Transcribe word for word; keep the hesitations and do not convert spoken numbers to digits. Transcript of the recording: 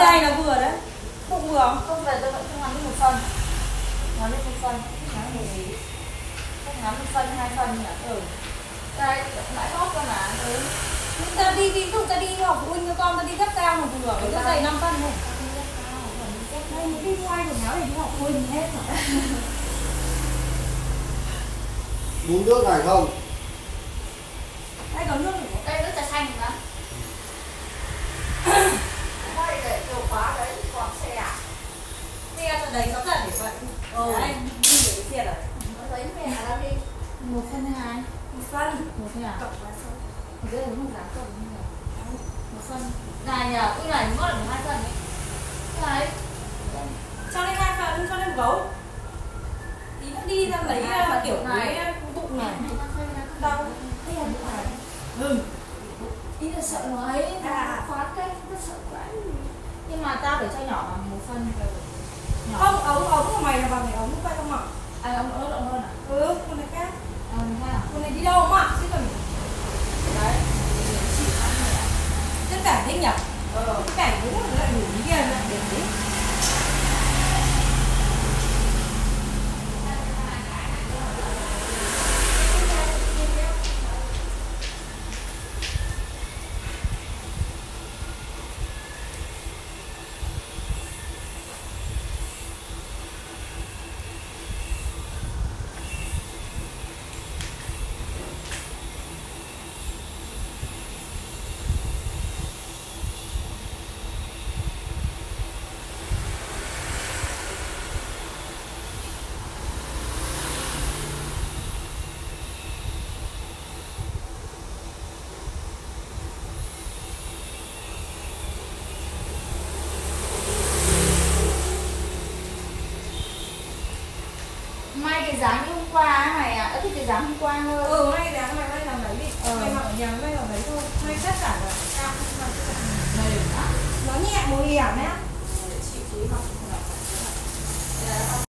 này là vừa đấy. Không vừa không? Không về tôi vẫn không ngắn đi một phân. Ngắn đi một phân, ngắn một tí. Không ngắn một phân, hai phân nhỉ? Ừ. Đây, lại bóp cơ mà. Ừ. Chúng ta đi, ví dụ ta đi học phụ huynh cho con, ta đi gấp cao mà vừa, phải ta dày năm phân thôi. Đây, những đi ngoài quần áo để đi học phụ huynh hết rồi. Uống nước này không? Đây có nước này. Đây nước trà xanh nữa. Đây để chìa khóa đấy, còn xe à? Xe cho đấy có cả để vậy. Ừ. Đấy, đi để cái xe rồi. Nó lấy mẹ đâu đi. Một phân hay hai? Một phân. Một thôi à? Cộng quá sâu. Ở đây đúng một giá cộng như này. Một phân. Này nhờ, cái này mất là hai phân đấy. Cái này. Cho lên hai phần, cho lên gấu. Tí nó đi ra lấy Hai kiểu này. cái bụng này. Đâu? Đây là bụng này. Ừ. Ý là sợ nó ấy, nó À. khóa cái, nó sợ quá. Nhưng mà tao để cho nhỏ bằng một phân. Nhỏ. Không, ống, ống của mày là bằng cái ống quay không mỏng. À, ông nó rộng hơn à? Ừ, con này khác. À, mình khác à? Con này đi đâu không ạ? Chứ còn Đấy. Chỉ ăn này à? tất cả thích nhỉ? Ờ. Tất cả đúng là lại đủ ý kia lại để đấy. May cái dáng như hôm qua ấy mày ạ, à. Thích cái dáng hôm qua hơn. Ừ, may dáng mày may làm đấy đi. Ờ. Mày mặc ở nhà may làm đấy thôi. May tất cả rồi. Mềm á. Nó nhẹ mùi hiểm nhá. Để chị chú ý mặc.